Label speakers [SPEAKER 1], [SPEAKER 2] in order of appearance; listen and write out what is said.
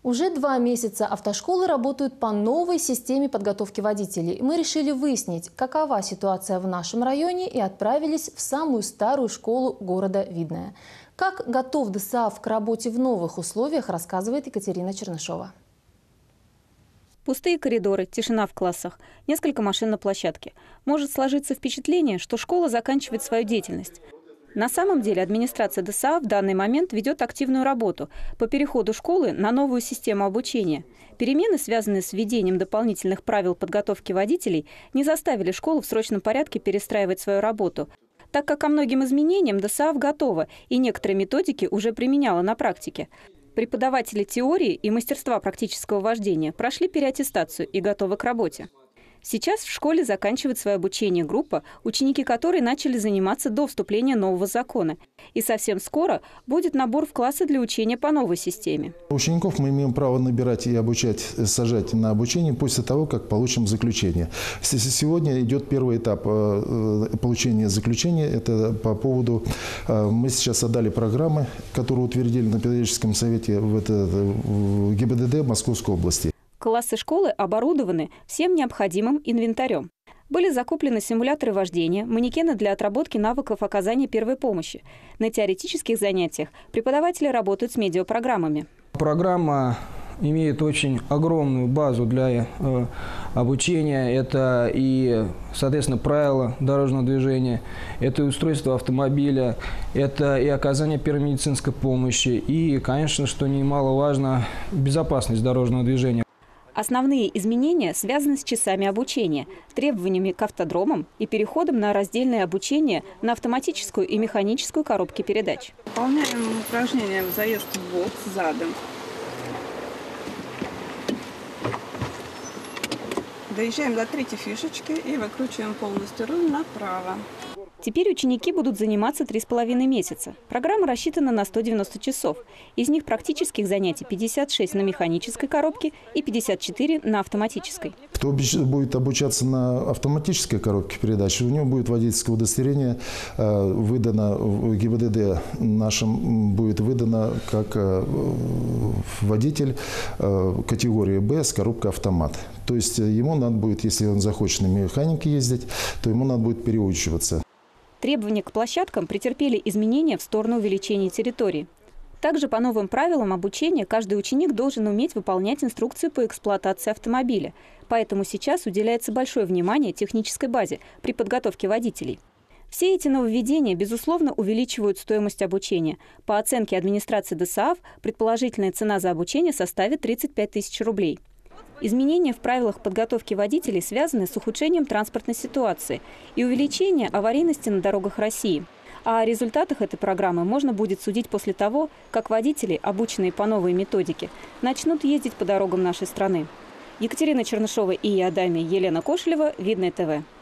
[SPEAKER 1] Уже 2 месяца автошколы работают по новой системе подготовки водителей. Мы решили выяснить, какова ситуация в нашем районе, и отправились в самую старую школу города Видное. Как готов ДСААФ к работе в новых условиях, рассказывает Екатерина Чернышова.
[SPEAKER 2] Пустые коридоры, тишина в классах, несколько машин на площадке. Может сложиться впечатление, что школа заканчивает свою деятельность. На самом деле администрация ДСААФ в данный момент ведет активную работу по переходу школы на новую систему обучения. Перемены, связанные с введением дополнительных правил подготовки водителей, не заставили школу в срочном порядке перестраивать свою работу, так как ко многим изменениям ДСААФ готова и некоторые методики уже применяла на практике. Преподаватели теории и мастерства практического вождения прошли переаттестацию и готовы к работе. Сейчас в школе заканчивает свое обучение группа, ученики которой начали заниматься до вступления нового закона. И совсем скоро будет набор в классы для учения по новой системе.
[SPEAKER 3] Учеников мы имеем право набирать и обучать, сажать на обучение после того, как получим заключение. Сегодня идет первый этап получения заключения. Это по поводу... Мы сейчас отдали программы, которые утвердили на педагогическом совете в ГИБДД Московской области.
[SPEAKER 2] Классы школы оборудованы всем необходимым инвентарем. Были закуплены симуляторы вождения, манекены для отработки навыков оказания первой помощи. На теоретических занятиях преподаватели работают с медиапрограммами.
[SPEAKER 4] Программа имеет очень огромную базу для обучения. Это и, соответственно, правила дорожного движения, это и устройство автомобиля, это и оказание первой медицинской помощи, и, конечно, что немаловажно, безопасность дорожного движения.
[SPEAKER 2] Основные изменения связаны с часами обучения, требованиями к автодромам и переходом на раздельное обучение на автоматическую и механическую коробки передач.
[SPEAKER 5] Выполняем упражнение «Заезд в бок задом». Доезжаем до третьей фишечки и выкручиваем полностью руль направо.
[SPEAKER 2] Теперь ученики будут заниматься 3,5 месяца. Программа рассчитана на 190 часов. Из них практических занятий 56 на механической коробке и 54 на автоматической.
[SPEAKER 3] Кто будет обучаться на автоматической коробке передач, у него будет водительское удостоверение, выдано в ГИБДД нашим, будет выдано как водитель категории «Б» с коробкой «Автомат». То есть ему надо будет, если он захочет на механике ездить, то ему надо будет переучиваться.
[SPEAKER 2] Требования к площадкам претерпели изменения в сторону увеличения территории. Также по новым правилам обучения каждый ученик должен уметь выполнять инструкции по эксплуатации автомобиля. Поэтому сейчас уделяется большое внимание технической базе при подготовке водителей. Все эти нововведения, безусловно, увеличивают стоимость обучения. По оценке администрации ДСААФ, предположительная цена за обучение составит 35 тысяч рублей. Изменения в правилах подготовки водителей связаны с ухудшением транспортной ситуации и увеличением аварийности на дорогах России. А о результатах этой программы можно будет судить после того, как водители, обученные по новой методике, начнут ездить по дорогам нашей страны. Екатерина Чернышова и Елена Кошелева, Видное ТВ.